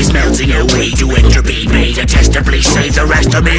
is melting away to entropy. May the test of please save the rest of me.